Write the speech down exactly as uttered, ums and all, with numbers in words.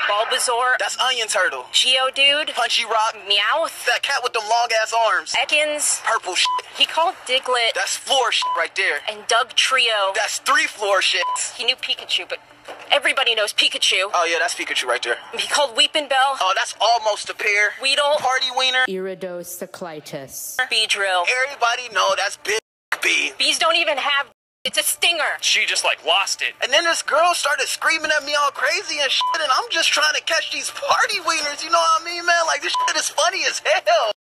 Bulbasaur. That's Onion Turtle. Geodude. Punchy Rock. Meowth. That cat with them long ass arms. Ekans. Purple shit. He called Diglett. That's floor shit right there. And Doug Trio. That's three floor shits. He knew Pikachu, but everybody knows Pikachu. Oh yeah, that's Pikachu right there. He called Weepin' Bell. Oh, that's almost a pair. Weedle. Party Wiener. Iridocyclitis. Beedrill. Everybody know that's Big B. Bees don't even have. It's a stinger. She just like lost it. And then this girl started screaming at me all crazy and shit, and I'm just trying to catch these party wieners, you know what I mean, man? Like, this shit is funny as hell.